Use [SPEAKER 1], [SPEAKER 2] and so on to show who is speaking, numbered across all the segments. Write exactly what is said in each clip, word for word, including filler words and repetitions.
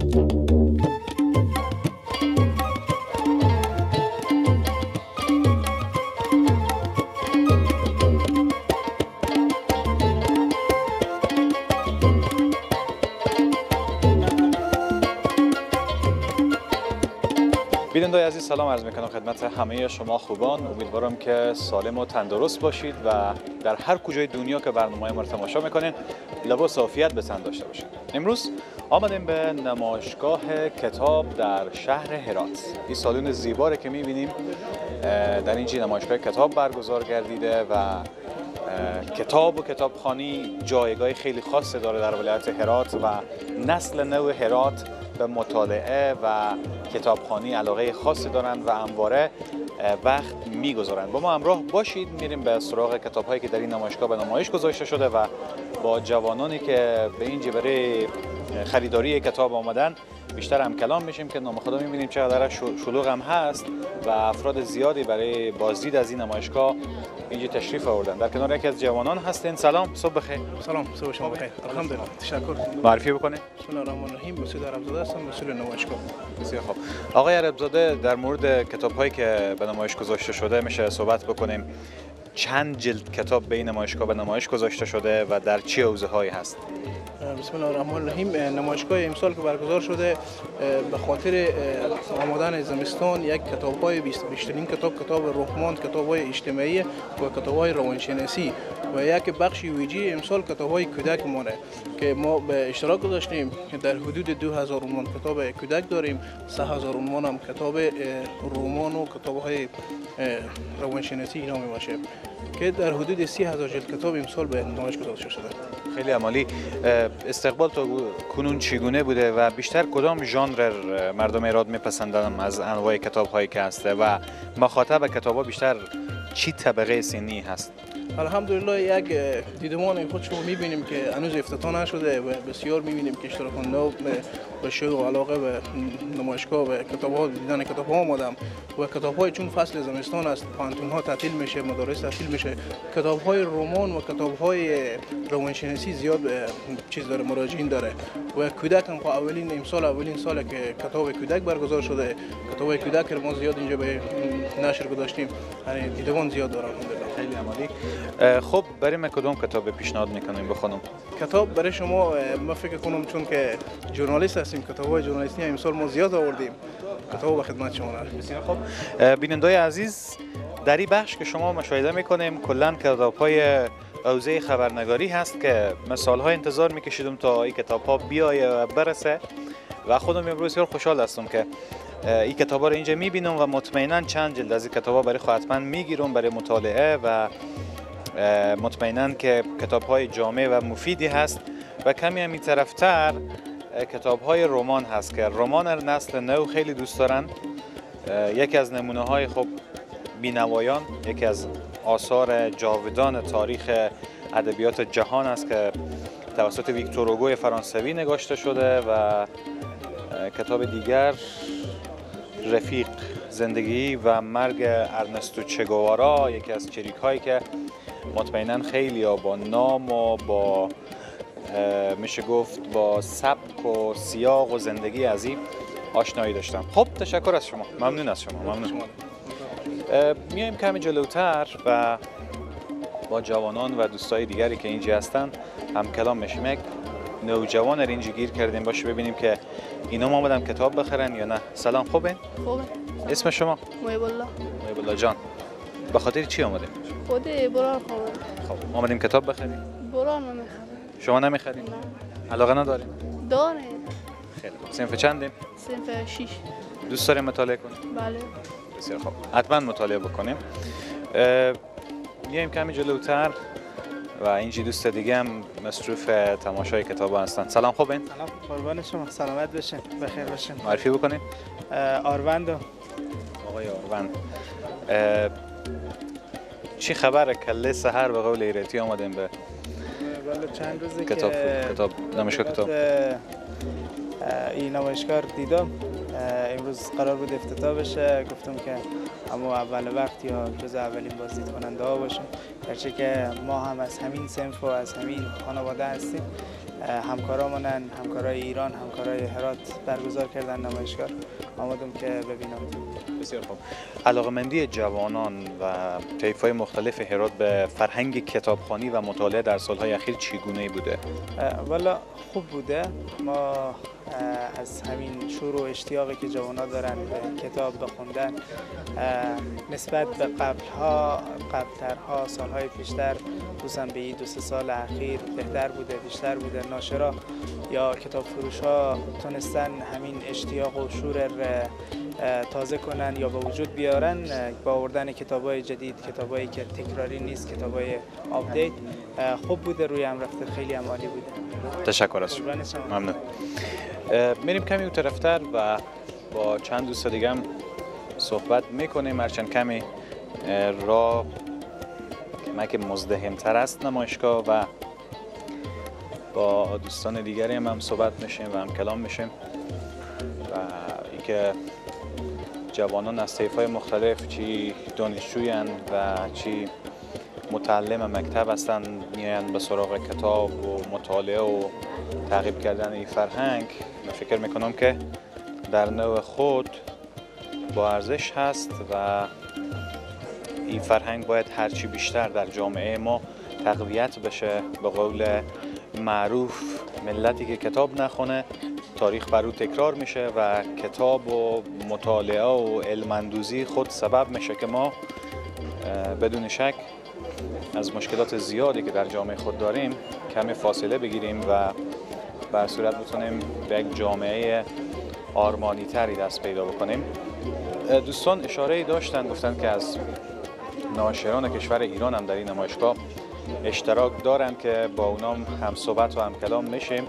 [SPEAKER 1] بینندگان عزیز سلام عرض میکنم خدمت همه شما خوبان. امیدوارم که سالم و تندرست باشید و در هر کجای دنیا که برنامه ما رو تماشا میکنین لباس عافیت به تن داشته باشید. امروز آمدیم به نمایشگاه کتاب در شهر هرات. این سالن زیبایی که میبینیم در اینجا نمایشگاه کتاب برگزار گردیده و کتاب و کتابخوانی جایگاه خیلی خاصی داره در ولایت هرات و نسل نو هرات به مطالعه و کتابخوانی علاقه خاصی دارند و همواره وقت میگذارند. با ما همراه باشید، میریم به سراغ کتاب‌هایی که در این نمایشگاه به نمایش گذاشته شده و با جوانانی که به اینجا برای خریداری کتاب آمدن بیشتر هم کلام میشیم که نام خدا میبینیم چقدر شلوغ هم هست و افراد زیادی برای بازدید از این نمایشگاه اینجا تشریف آوردن. در کنار یکی از جوانان هستین. سلام، صبح بخیر.
[SPEAKER 2] سلام، صبح شما بخیر. الحمدلله. تشکر.
[SPEAKER 1] معرفی بکنید.
[SPEAKER 2] بسم الله الرحمن الرحیم. مسعود عربزاده هستم، مسئول نمایشگاه.
[SPEAKER 1] بسیار خوب. آقای عربزاده، در مورد کتاب‌هایی که به نمایش گذاشته شده میشه صحبت بکنیم. چند جلد کتاب به این نمایشگاه به نمایش گذاشته شده و در چه حوزه‌هایی هست؟
[SPEAKER 2] بسم الله الرحمن الرحیم. نمایشگاه امسال که برگزار شده به خاطر آمدن زمستان یک کتاب‌های بیشترین کتاب کتاب رحمان، کتاب‌های اجتماعی و کتاب‌های روانشناسی و یک بخش ویژه امسال کتاب‌های کودک مونه که ما به اشتراک گذاشتیم. در حدود دو هزار عنوان کتاب کودک داریم، سه هزار عنوان هم کتاب رمان و کتاب‌های روانشناسی اینا میباشه که در حدود سی هزار جلد کتاب امسال به نمایش گذاشته شده.
[SPEAKER 1] خیلی عالی. استقبال تا کنون چگونه بوده و بیشتر کدام ژانر مردم ایراد میپسندن از انواع کتاب‌هایی که هسته و مخاطب کتاب‌ها بیشتر چی طبقه سنی هست؟
[SPEAKER 2] الحمدلله یک دیدمان خود شما میبینیم که هنوز افتتاح نشده و بسیار میبینیم که اشتراک کننده به شوق و علاقه به نمایشگاه و کتاب‌ها دیدن کتاب‌ها آمدم و کتاب‌های چون فصل زمستان است، پانتون‌ها تعطیل میشه، مدارس تعطیل میشه، کتاب‌های رمان و کتاب‌های روانشناسی زیاد چیز داره، مراجعین داره و کودک هم اولین امسال اولین ساله که کتاب کودک برگزار شده. کتاب‌های کودک که ما زیاد اینجا به نشر گذاشتیم، یعنی دیدمان زیاد داره. الحمدلله.
[SPEAKER 1] خیلی عالی. خب برای من کدوم کتاب پیشنهاد میکنیم بخونم؟
[SPEAKER 2] کتاب برای شما ما فکر کنم چون که ژورنالیست هستیم کتاب‌های ژورنالیستی امسال ما زیاد آوردیم. کتاب به خدمت شما هست.
[SPEAKER 1] بسیار خوب. بینندگان عزیز، در این بخش که شما مشاهده میکنیم کلا کتاب‌های حوزه خبرنگاری هست که من سال‌ها انتظار میکشیدم تا این کتاب‌ها بیایه و برسه و خودم امروز بسیار خوشحال هستم که این کتاب‌ها رو اینجا میبینم و مطمئنا چند جلد از این کتاب‌ها برای خود حتما میگیرم برای مطالعه و مطمئناً که کتاب‌های جامع و مفیدی هست و کمی هم این طرفتر کتاب‌های رمان هست که رمان نسل نو خیلی دوست دارن. یکی از نمونه‌های خب بینوایان، یکی از آثار جاودان تاریخ ادبیات جهان است که توسط ویکتور هوگو فرانسوی نگاشته شده و کتاب دیگر رفیق، زندگی و مرگ ارنستو چه گوارا، یکی از چریک‌هایی که مطمئناً خیلی با نام و با میشه گفت با سبک و سیاق و زندگی عظیم آشنایی داشتم. خب تشکر از شما، ممنون از شما. ممنون. میایم کمی جلوتر و با جوانان و دوستای دیگری که اینجا هستن هم کلام میشیم. یک نوجوان رو اینجا گیر کردیم، باشه ببینیم که اینا آمدن کتاب بخرن یا نه. سلام، خوبه؟
[SPEAKER 3] خوبه.
[SPEAKER 1] اسم شما؟
[SPEAKER 3] محب الله.
[SPEAKER 1] محب الله جان، به خاطر چی آمدیم؟
[SPEAKER 3] خود بران خوبه.
[SPEAKER 1] خب آمدیم کتاب بخریم؟
[SPEAKER 3] بران نمیخرم.
[SPEAKER 1] شما نمیخریم؟
[SPEAKER 3] نه.
[SPEAKER 1] علاقه نداریم؟
[SPEAKER 3] داره.
[SPEAKER 1] خیلی خوب. صنف چندیم؟
[SPEAKER 3] صنف شش.
[SPEAKER 1] دوست داریم مطالعه کنیم؟
[SPEAKER 3] بله.
[SPEAKER 1] بسیار خوب. حتما مطالعه بکنیم. میایم کمی جلوتر و اینجی دوست دیگه هم مصروف تماشای کتاب هستن. سلام، خوبین؟
[SPEAKER 4] سلام، قربان شما، سلامت باشین، بخیر باشین.
[SPEAKER 1] معرفی بکنین؟
[SPEAKER 4] آروند.
[SPEAKER 1] آقای آروند، چی خبره؟ کله سحر به قول ایرتی آمدیم به
[SPEAKER 4] والا چند روزه
[SPEAKER 1] کتاب
[SPEAKER 4] که
[SPEAKER 1] کتاب نمایشگاه کتاب
[SPEAKER 4] این نمایشگاه دیدم. امروز قرار بود افتتاح بشه، گفتم که اما اول وقت یا جز اولین بازدید کننده ها باشم. گرچه که ما هم از همین صنف و از همین خانواده هستیم. همکارامونن، همکارای ایران، همکارای هرات برگزار کردن نمایشگاه، آمدم که ببینم.
[SPEAKER 1] بسیار خوب. علاقمندی جوانان و طیف‌های مختلف هرات به فرهنگ کتابخوانی و مطالعه در سالهای اخیر چگونه بوده؟
[SPEAKER 4] والا خوب بوده. ما از همین شور و اشتیاقی که جوان‌ها دارن به کتاب بخوندن نسبت به قبل‌ها، قبل‌ترها، سالهای پیشتر، خصوصا به این دو سه سال اخیر بهتر بوده، بیشتر بوده. ناشرا یا کتاب فروش‌ها تونستن همین اشتیاق و شور تازه کنن یا به وجود بیارن با آوردن کتابای جدید، کتابایی که تکراری نیست، کتابای آپدیت. خوب بوده، روی هم رفته، خیلی هم عالی بوده.
[SPEAKER 1] تشکر از شما. ممنون. میریم کمی اون طرفتر و با چند دوست دیگه هم صحبت میکنیم. هرچند کمی را که مزدحم‌تر است نمایشگاه و با دوستان دیگری هم, هم صحبت میشیم و هم کلام میشیم و اینکه جوانان از طیف‌های مختلف چی دانشجویان و چی متعلم مکتب هستن میان به سراغ کتاب و مطالعه و تعقیب کردن این فرهنگ. من فکر میکنم که در نوع خود با ارزش هست و این فرهنگ باید هرچی بیشتر در جامعه ما تقویت بشه. به قول معروف ملتی که کتاب نخونه تاریخ بر او تکرار میشه و کتاب و مطالعه و علم‌اندوزی خود سبب میشه که ما بدون شک از مشکلات زیادی که در جامعه خود داریم کمی فاصله بگیریم و بر صورت بتونیم به یک جامعه آرمانی تری دست پیدا بکنیم. دوستان اشاره داشتن، گفتن که از ناشران کشور ایران هم در این نمایشگاه اشتراک دارن که با اونام هم صحبت و هم کلام میشیم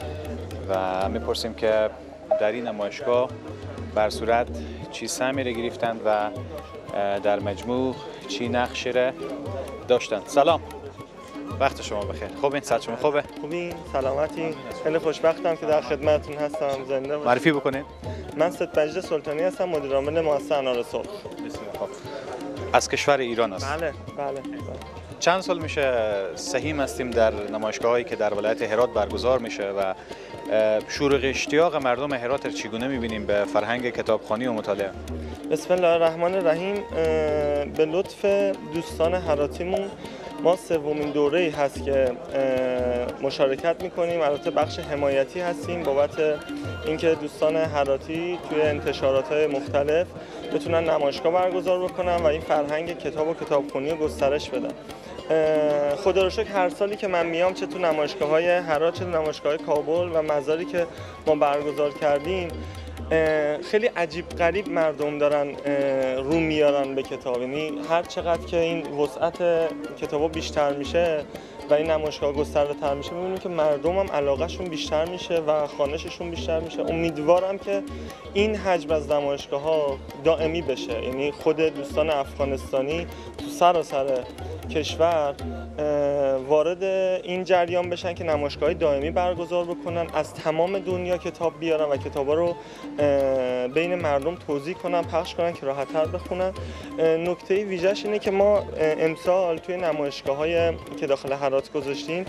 [SPEAKER 1] و میپرسیم که در این نمایشگاه بر صورت چی سهمی را گرفتند و در مجموع چی نقشی را داشتن. سلام، وقت شما بخیر. خوبین؟ صحت شما خوبه؟
[SPEAKER 5] خوبین، سلامتی. خیلی خوشبختم که در خدمتتون هستم. زنده باشید.
[SPEAKER 1] معرفی بکنید.
[SPEAKER 5] من ستمجد سلطانی هستم، مدیر عامل مؤسسه انار سرخ.
[SPEAKER 1] بسیار خوب. از کشور ایران است.
[SPEAKER 5] بله، بله.
[SPEAKER 1] چند سال میشه سهیم هستیم در نمایشگاهایی که در ولایت هرات برگزار میشه و شور و اشتیاق مردم هرات چگونه میبینیم به فرهنگ کتابخوانی و مطالعه؟
[SPEAKER 5] بسم الله الرحمن الرحیم. به لطف دوستان هراتیمون ما سومین دوره‌ای هست که مشارکت میکنیم. البته بخش حمایتی هستیم بابت اینکه دوستان هراتی توی انتشارات‌های مختلف بتونن نمایشگاه برگزار بکنن و این فرهنگ کتاب و کتابخوانی رو گسترش بدن. خدا رو شکر هر سالی که من میام، چه تو نمایشگاه‌های هرات چه تو نمایشگاه‌های کابل و مزاری که ما برگزار کردیم، خیلی عجیب غریب مردم دارن رو میارن به کتاب. یعنی هر چقدر که این وسعت کتابا بیشتر میشه و این نمایشگاه گسترده تر میشه، میبینیم که مردم هم علاقهشون بیشتر میشه و خوانششون بیشتر میشه. امیدوارم که این حجم از نمایشگاه ها دائمی بشه. یعنی خود دوستان افغانستانی تو سراسر کشور وارد این جریان بشن که نمایشگاه دائمی برگزار بکنن، از تمام دنیا کتاب بیارن و کتابا رو بین مردم توزیع کنن، پخش کنن که راحت‌تر بخونن. نکته ویژه‌اش اینه که ما امسال توی نمایشگاه‌های که داخل هرات گذاشتیم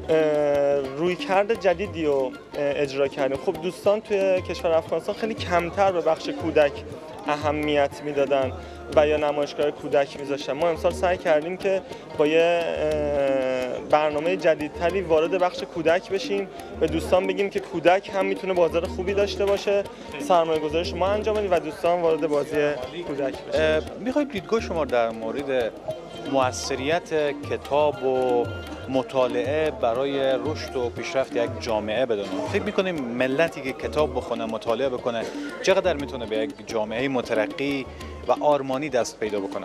[SPEAKER 5] رویکرد جدیدی رو اجرا کردیم. خب دوستان توی کشور افغانستان خیلی کمتر به بخش کودک اهمیت میدادن و یا نمایشگاه کودک میذاشتن. ما امسال سعی کردیم که با یه برنامه جدیدتری وارد بخش کودک بشیم، به دوستان بگیم که کودک هم میتونه بازار خوبی داشته باشه، سرمایه گذاری شما انجام بدید و دوستان وارد بازی کودک بشن.
[SPEAKER 1] میخواید دیدگاه شما در مورد موثریت کتاب و مطالعه برای رشد و پیشرفت یک جامعه بدونیم؟ فکر میکنیم ملتی که کتاب بخونه، مطالعه بکنه، چقدر میتونه به یک جامعه مترقی و آرمانی دست پیدا بکنه؟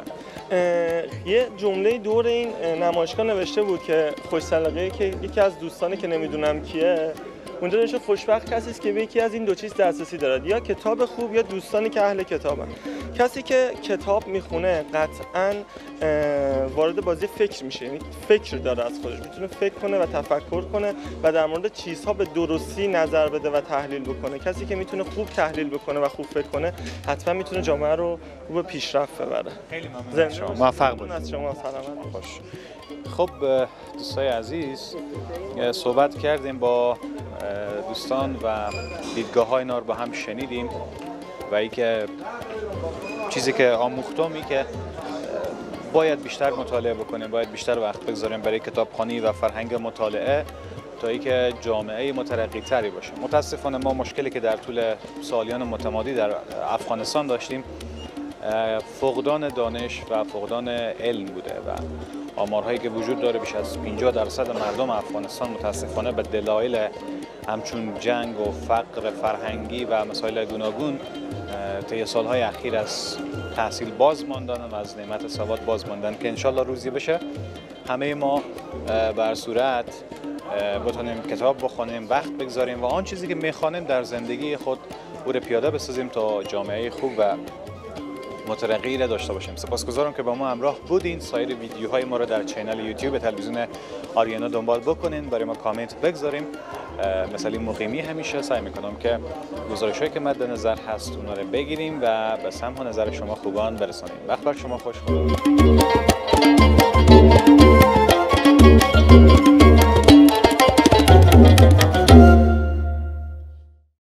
[SPEAKER 5] یه جمله دور این نمایشگاه نوشته بود که خوش سلیقه‌ای که یکی از دوستانی که نمیدونم کیه موندگارش خوشبخت کسی است که به یکی از این دو چیز دسترسی دارد، یا کتاب خوب یا دوستانی که اهل کتابن. کسی که کتاب میخونه قطعاً وارد بازی فکر میشه، یعنی فکر داره از خودش، میتونه فکر کنه و تفکر کنه و در مورد چیزها به درستی نظر بده و تحلیل بکنه. کسی که میتونه خوب تحلیل بکنه و خوب فکر کنه حتما میتونه جامعه رو به پیشرفت ببره.
[SPEAKER 1] خیلی ممنون شما.
[SPEAKER 5] موفق باشید. از شما سلامت.
[SPEAKER 1] خوش. خب دوستای عزیز، صحبت کردیم با دوستان و دیدگاه های اینا رو با هم شنیدیم و ای که چیزی که آموختم ای که باید بیشتر مطالعه بکنیم، باید بیشتر وقت بگذاریم برای کتابخوانی و فرهنگ مطالعه تا ای که جامعه مترقی تری باشه. متاسفانه ما مشکلی که در طول سالیان متمادی در افغانستان داشتیم فقدان دانش و فقدان علم بوده و آمارهایی که وجود داره بیش از پنجاه درصد مردم افغانستان متاسفانه به دلایل همچون جنگ و فقر فرهنگی و مسائل گوناگون طی سالهای اخیر از تحصیل باز ماندن و از نعمت سواد باز ماندن که انشالله روزی بشه همه ما بر صورت بتونیم کتاب بخونیم، وقت بگذاریم و آن چیزی که میخوانیم در زندگی خود او رو پیاده بسازیم تا جامعه خوب و مترقی را داشته باشیم. سپاسگزارم که با ما همراه بودین. سایر ویدیوهای ما رو در چینل یوتیوب تلویزیون آریانا دنبال بکنین، برای ما کامنت بگذاریم. مثلا مقیمی همیشه سعی میکنم که گزارشایی که مد نظر هست اونا رو بگیریم و به سمع و نظر شما خوبان برسانیم. وقت بر شما خوش.